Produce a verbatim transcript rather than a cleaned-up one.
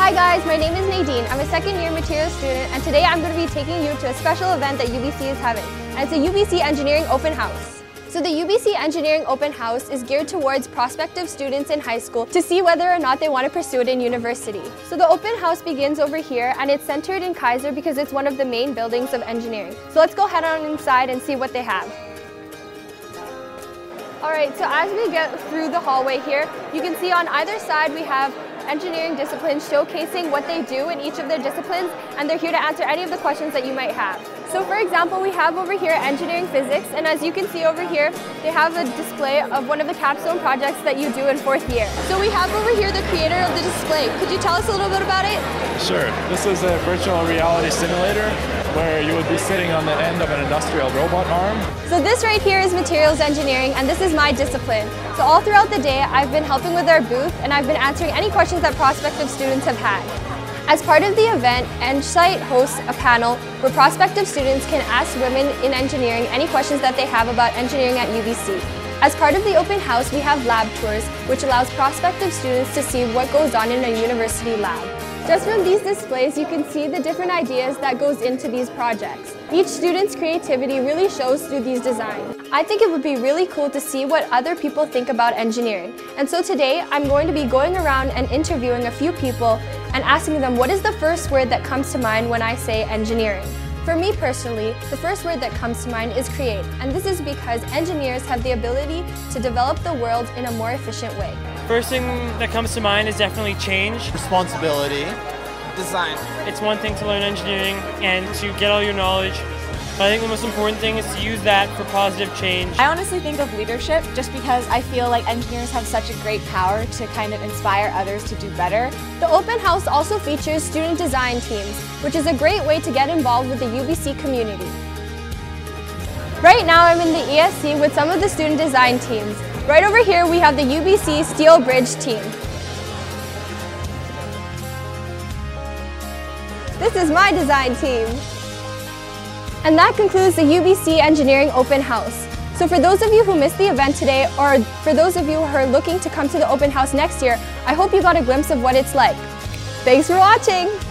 Hi guys, my name is Nadine. I'm a second year materials student and today I'm going to be taking you to a special event that U B C is having. And it's a U B C Engineering Open House. So the U B C Engineering Open House is geared towards prospective students in high school to see whether or not they want to pursue it in university. So the open house begins over here and it's centered in Kaiser because it's one of the main buildings of engineering. So let's go head on inside and see what they have. Alright, so as we get through the hallway here, you can see on either side we have engineering disciplines showcasing what they do in each of their disciplines, and they're here to answer any of the questions that you might have. So for example, we have over here engineering physics, and as you can see over here, they have a display of one of the capstone projects that you do in fourth year. So we have over here the creator of the display. Could you tell us a little bit about it? Sure. This is a virtual reality simulator where you would be sitting on the end of an industrial robot arm. So this right here is materials engineering, and this is my discipline. So all throughout the day, I've been helping with our booth, and I've been answering any questions that prospective students have had. As part of the event, EngSite hosts a panel where prospective students can ask women in engineering any questions that they have about engineering at U B C. As part of the open house, we have lab tours, which allows prospective students to see what goes on in a university lab. Just from these displays, you can see the different ideas that goes into these projects. Each student's creativity really shows through these designs. I think it would be really cool to see what other people think about engineering. And so today, I'm going to be going around and interviewing a few people and asking them what is the first word that comes to mind when I say engineering. For me personally, the first word that comes to mind is create, and this is because engineers have the ability to develop the world in a more efficient way. First thing that comes to mind is definitely change. Responsibility. Design. It's one thing to learn engineering and to get all your knowledge, but I think the most important thing is to use that for positive change. I honestly think of leadership just because I feel like engineers have such a great power to kind of inspire others to do better. The open house also features student design teams, which is a great way to get involved with the U B C community. Right now I'm in the E S C with some of the student design teams. Right over here we have the U B C Steel Bridge team. This is my design team. And that concludes the U B C Engineering Open House. So for those of you who missed the event today, or for those of you who are looking to come to the open house next year, I hope you got a glimpse of what it's like. Thanks for watching!